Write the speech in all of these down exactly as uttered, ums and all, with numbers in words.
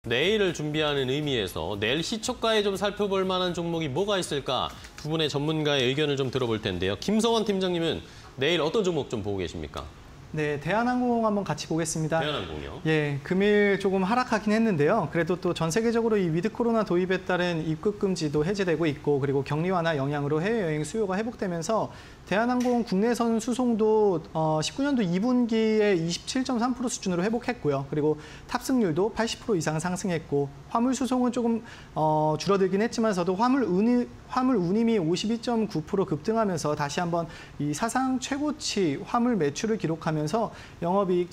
내일을 준비하는 의미에서 내일 시초가에 좀 살펴볼 만한 종목이 뭐가 있을까? 두 분의 전문가의 의견을 좀 들어볼 텐데요. 김성원 팀장님은 내일 어떤 종목 좀 보고 계십니까? 네, 대한항공 한번 같이 보겠습니다. 대한항공이요? 예, 금일 조금 하락하긴 했는데요. 그래도 또 전 세계적으로 이 위드 코로나 도입에 따른 입국 금지도 해제되고 있고, 그리고 격리 완화 영향으로 해외여행 수요가 회복되면서 대한항공 국내선 수송도 어, 십구 년도 이 분기에 이십칠 점 삼 퍼센트 수준으로 회복했고요. 그리고 탑승률도 팔십 퍼센트 이상 상승했고, 화물 수송은 조금 어, 줄어들긴 했지만서도 화물 운임, 화물 운임이 오십이 점 구 퍼센트 급등하면서 다시 한번 이 사상 최고치 화물 매출을 기록하면서 영업이익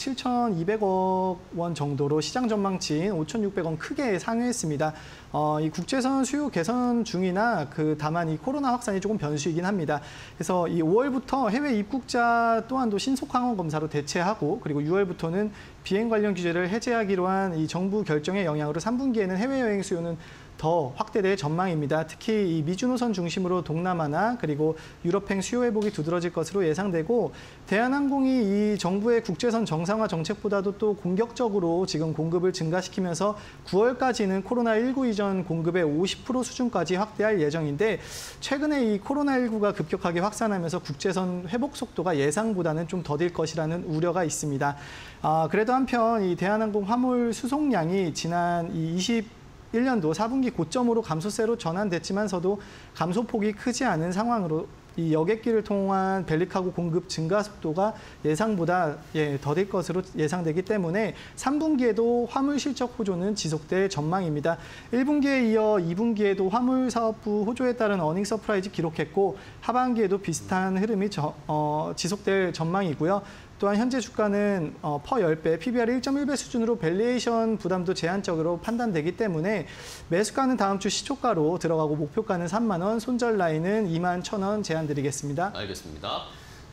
칠천이백억 원 정도로 시장 전망치인 오천육백 원 크게 상회했습니다. 어, 이 국제선 수요 개선 중이나 그 다만 이 코로나 확산이 조금 변수이긴 합니다. 그래서 이 오월부터 해외 입국자 또한도 신속 항원 검사로 대체하고, 그리고 유월부터는 비행 관련 규제를 해제하기로 한 이 정부 결정의 영향으로 삼 분기에는 해외여행 수요는 더 확대될 전망입니다. 특히 이 미주노선 중심으로 동남아나 그리고 유럽행 수요 회복이 두드러질 것으로 예상되고, 대한항공이 이 정부의 국제선 정상화 정책보다도 또 공격적으로 지금 공급을 증가시키면서 구월까지는 코로나 십구 이전 공급의 오십 퍼센트 수준까지 확대할 예정인데, 최근에 이 코로나 십구가 급격하게 확산하면서 국제선 회복 속도가 예상보다는 좀 더딜 것이라는 우려가 있습니다. 아, 그래도 한편 이 대한항공 화물 수송량이 지난 이 이십일 년도 사 분기 고점으로 감소세로 전환됐지만서도 감소폭이 크지 않은 상황으로 이 여객기를 통한 벨리카고 공급 증가 속도가 예상보다 예, 더딜 것으로 예상되기 때문에 삼 분기에도 화물 실적 호조는 지속될 전망입니다. 일 분기에 이어 이 분기에도 화물 사업부 호조에 따른 어닝 서프라이즈 기록했고, 하반기에도 비슷한 흐름이 저, 어, 지속될 전망이고요. 또한 현재 주가는 어, 퍼 십 배, 피비알 일 점 일 배 수준으로 밸류에이션 부담도 제한적으로 판단되기 때문에 매수가는 다음 주 시초가로 들어가고 목표가는 삼만 원, 손절 라인은 이만 천 원 제한드리겠습니다. 알겠습니다.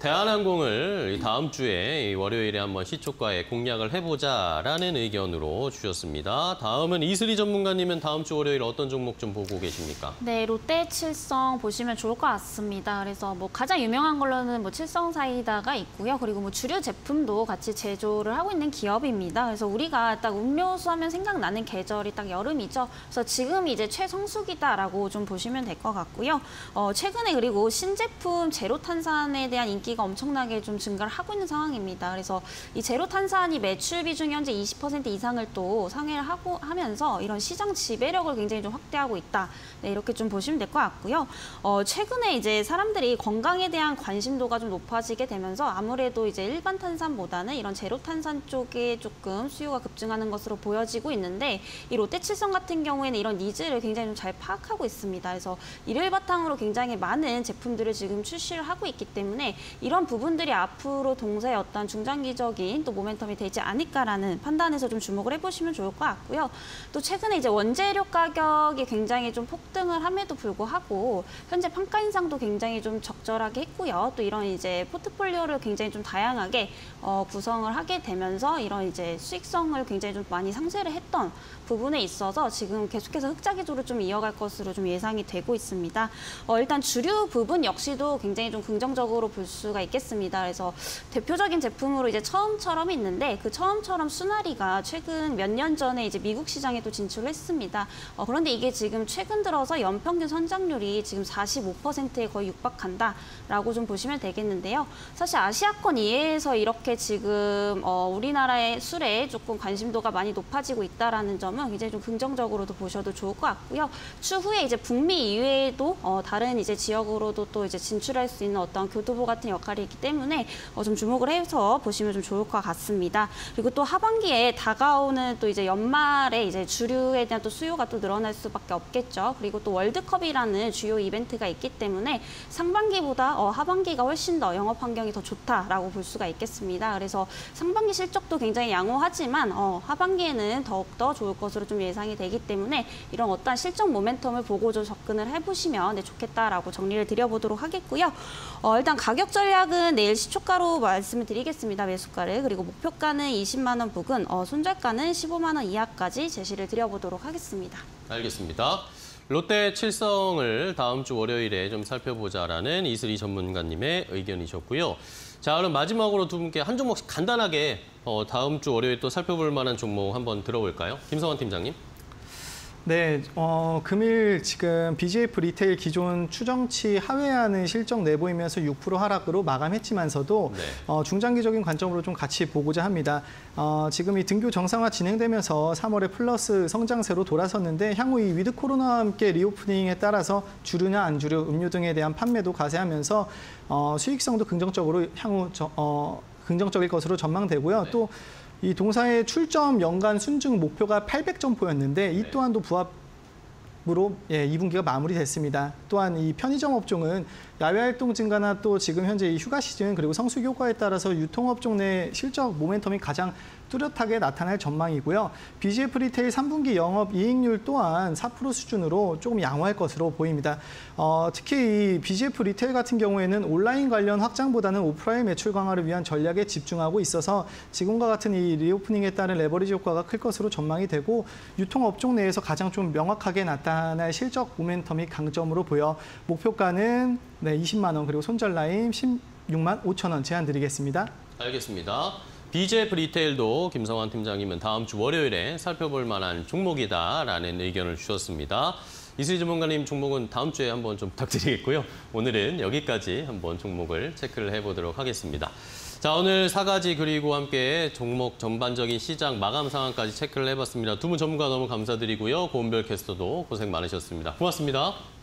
대한항공을 다음 주에 월요일에 한번 시초가에 공략을 해보자라는 의견으로 주셨습니다. 다음은 이슬이 전문가님은 다음 주 월요일 어떤 종목 좀 보고 계십니까? 네, 롯데 칠성 보시면 좋을 것 같습니다. 그래서 뭐 가장 유명한 걸로는 뭐 칠성 사이다가 있고요. 그리고 뭐 주류 제품도 같이 제조를 하고 있는 기업입니다. 그래서 우리가 딱 음료수 하면 생각나는 계절이 딱 여름이죠. 그래서 지금 이제 최성수기다라고 좀 보시면 될 것 같고요. 어, 최근에 그리고 신제품 제로 탄산에 대한 인기 기가 엄청나게 좀 증가를 하고 있는 상황입니다. 그래서 이 제로 탄산이 매출 비중이 현재 이십 퍼센트 이상을 또 상회를 하고 하면서 이런 시장 지배력을 굉장히 좀 확대하고 있다. 네, 이렇게 좀 보시면 될 것 같고요. 어, 최근에 이제 사람들이 건강에 대한 관심도가 좀 높아지게 되면서 아무래도 이제 일반 탄산보다는 이런 제로 탄산 쪽에 조금 수요가 급증하는 것으로 보여지고 있는데, 이 롯데칠성 같은 경우에는 이런 니즈를 굉장히 좀 잘 파악하고 있습니다. 그래서 이를 바탕으로 굉장히 많은 제품들을 지금 출시를 하고 있기 때문에 이런 부분들이 앞으로 동사의 어떤 중장기적인 또 모멘텀이 되지 않을까라는 판단에서 좀 주목을 해보시면 좋을 것 같고요. 또 최근에 이제 원재료 가격이 굉장히 좀 폭등을 함에도 불구하고 현재 판가 인상도 굉장히 좀 적절하게 했고요. 또 이런 이제 포트폴리오를 굉장히 좀 다양하게 어, 구성을 하게 되면서 이런 이제 수익성을 굉장히 좀 많이 상쇄를 했던 부분에 있어서 지금 계속해서 흑자 기조를 좀 이어갈 것으로 좀 예상이 되고 있습니다. 어, 일단 주류 부분 역시도 굉장히 좀 긍정적으로 볼 수가 있겠습니다. 그래서 대표적인 제품으로 이제 처음처럼 있는데, 그 처음처럼 수나리가 최근 몇 년 전에 이제 미국 시장에 또 진출을 했습니다. 어, 그런데 이게 지금 최근 들어서 연평균 선장률이 지금 사십오 퍼센트에 거의 육박한다라고 좀 보시면 되겠는데요. 사실 아시아권 이외에서 이렇게 지금 어, 우리나라의 술에 조금 관심도가 많이 높아지고 있다라는 점은 굉장히 좀 긍정적으로도 보셔도 좋을 것 같고요. 추후에 이제 북미 이외에도 어, 다른 이제 지역으로도 또 이제 진출할 수 있는 어떤 교두보 같은 역할이 있기 때문에 어, 좀 주목을 해서 보시면 좀 좋을 것 같습니다. 그리고 또 하반기에 다가오는 또 이제 연말에 이제 주류에 대한 또 수요가 또 늘어날 수밖에 없겠죠. 그리고 또 월드컵이라는 주요 이벤트가 있기 때문에 상반기보다 어, 하반기가 훨씬 더 영업 환경이 더 좋다라고 볼 수가 있겠습니다. 그래서 상반기 실적도 굉장히 양호하지만 어, 하반기에는 더욱더 좋을 것으로 좀 예상이 되기 때문에 이런 어떠한 실적 모멘텀을 보고 좀 접근을 해보시면 네, 좋겠다라고 정리를 드려보도록 하겠고요. 어, 일단 가격 전략은 내일 시초가로 말씀을 드리겠습니다. 매수가를. 그리고 목표가는 이십만 원 부근, 어, 손절가는 십오만 원 이하까지 제시를 드려보도록 하겠습니다. 알겠습니다. 롯데 칠성을 다음 주 월요일에 좀 살펴보자라는 이슬이 전문가님의 의견이셨고요. 자, 그럼 마지막으로 두 분께 한 종목씩 간단하게 어, 다음 주 월요일 또 살펴볼 만한 종목 한번 들어볼까요? 김성환 팀장님. 네, 어, 금일 지금 비지에프 리테일 기존 추정치 하회하는 실적 내보이면서 육 퍼센트 하락으로 마감했지만서도 네. 어, 중장기적인 관점으로 좀 같이 보고자 합니다. 어, 지금 이 등교 정상화 진행되면서 삼월에 플러스 성장세로 돌아섰는데 향후 이 위드 코로나와 함께 리오프닝에 따라서 주류냐 안 주류, 음료 등에 대한 판매도 가세하면서 어, 수익성도 긍정적으로 향후 저, 어, 긍정적일 것으로 전망되고요. 네. 또 이 동사의 출점 연간 순증 목표가 팔백 점포였는데 이 네. 또한도 부합으로 예, 이 분기가 마무리됐습니다. 또한 이 편의점 업종은 야외 활동 증가나 또 지금 현재 이 휴가 시즌 그리고 성수 효과에 따라서 유통업종 내 실적 모멘텀이 가장 뚜렷하게 나타날 전망이고요. 비지에프 리테일 삼 분기 영업 이익률 또한 사 퍼센트 수준으로 조금 양호할 것으로 보입니다. 어, 특히 이 비지에프 리테일 같은 경우에는 온라인 관련 확장보다는 오프라인 매출 강화를 위한 전략에 집중하고 있어서 지금과 같은 이 리오프닝에 따른 레버리지 효과가 클 것으로 전망이 되고 유통업종 내에서 가장 좀 명확하게 나타날 실적 모멘텀이 강점으로 보여 목표가는 네, 이십만 원 그리고 손절 라인 십육만 오천 원 제한 드리겠습니다. 알겠습니다. 비지에프 리테일도 김성환 팀장님은 다음 주 월요일에 살펴볼 만한 종목이다라는 의견을 주셨습니다. 이수희 전문가님 종목은 다음 주에 한번 좀 부탁드리겠고요. 오늘은 여기까지 한번 종목을 체크를 해보도록 하겠습니다. 자, 오늘 사 가지 그리고 함께 종목 전반적인 시장 마감 상황까지 체크를 해봤습니다. 두 분 전문가 너무 감사드리고요. 고은별 캐스터도 고생 많으셨습니다. 고맙습니다.